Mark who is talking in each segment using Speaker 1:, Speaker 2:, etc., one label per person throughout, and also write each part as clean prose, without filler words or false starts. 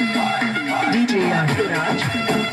Speaker 1: DJ Ashuraj.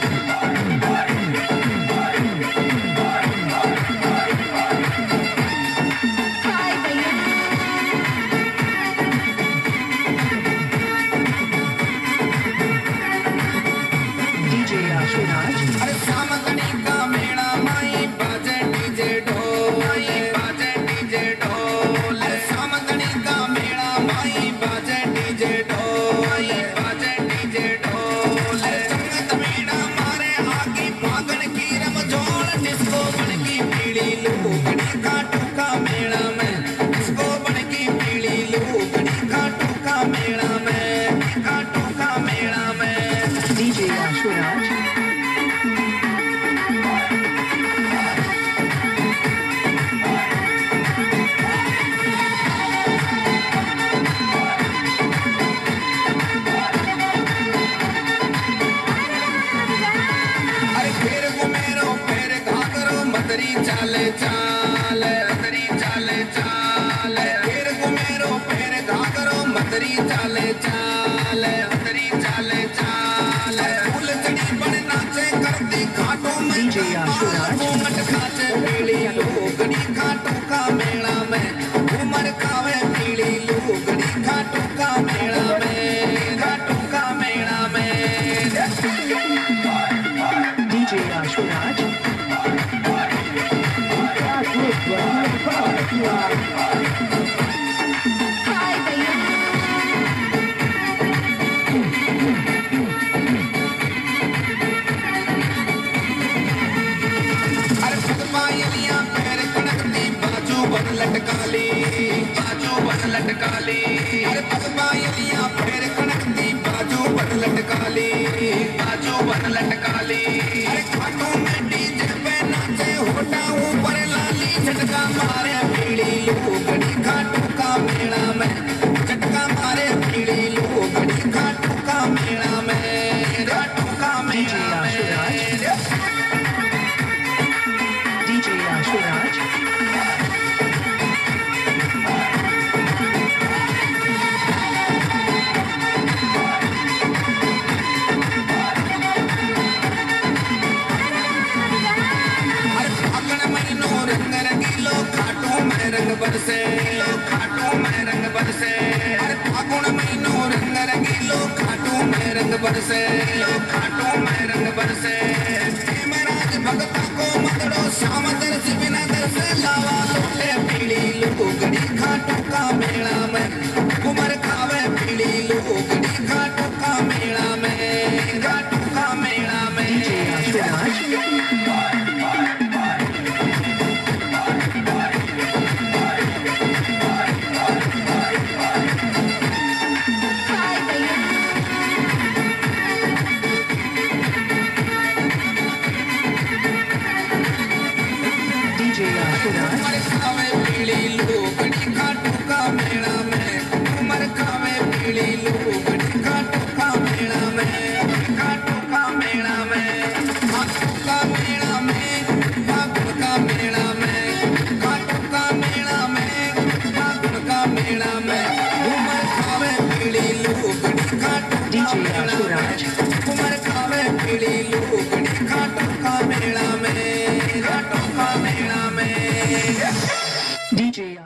Speaker 1: DJ Ashuraj.
Speaker 2: अरे सामगणी का मेला माई बाजे डीजे ढोल, बाजे डीजे ढोल। सामगणी का मेला माई बाजे डीजे ढोल, बाजे डीजे ढोल। संगत मेला मारे आगे फागण की रमझोल, डिस्को बन की पीली लूगड़ी खाटू का मेला में, डिस्को बन की पीली लूगड़ी खाटू का मेला में, खाटू का मेला में।
Speaker 1: DJ Ashuraj.
Speaker 2: अरे फेर घुमेरो फेर घाघरो मदरी चाले चाल, मदरी चाले चाल। फेर घुमेरो फेर घाघरो मदरी चाले चाल, मदरी चाले चाल। फूल चढ़ी बन नाचे करती घाटों में
Speaker 1: DJ Ashuraj.
Speaker 2: घूमट खाचे पीली लूगड़ी खाटू का मेला में, घूमर खावे पीली लूगड़ी खाटू का मेला में, खाटू का मेला में।
Speaker 1: DJ Ashuraj.
Speaker 2: अरे पगपायलियां पैर कड़कती बाजू बन लटकाली, बाजू बन लटकाली। अरे पगपायलियां पैर कड़कती बाजू बन लटकाली, बाजू बन लटकाली। अरे खाटू में डीजे पे नाचे होटा ऊपर लाली, झटका मारे पीली लूगड़ी खाटू का मेला में, झटका मारे पीली लूगड़ी खाटू का मेला में, खाटू का मेला में।
Speaker 1: DJ Ashuraj.
Speaker 2: अरे फागुन महीनो रंग रंगीलो खाटू में रंग बरसे, खाटू में रंग बरसे। अरे फागुन महीनो रंग रंगीलो खाटू में रंग बरसे, खाटू में रंग बरसे। महाराज भगता को मदड़ो श्याम दर्श बिना दर्श लावा लोटे पीली लूगड़ी खाटू का मेला में, कुमर खावे पीली लूगड़ी खाटू का मेला में, खाटू का मेला में।
Speaker 1: DJ Ashuraj. DJ Ashuraj.
Speaker 2: Umar खावे पीली लूगड़ी खाटू का मेला में, उमर खावे पीली लूगड़ी खाटू का मेला में, खाटू का मेला में। खाटू का मेला में, फागुन का मेला में, खाटू का मेला में, फागुन का मेला में। उमर खावे पीली लूगड़ी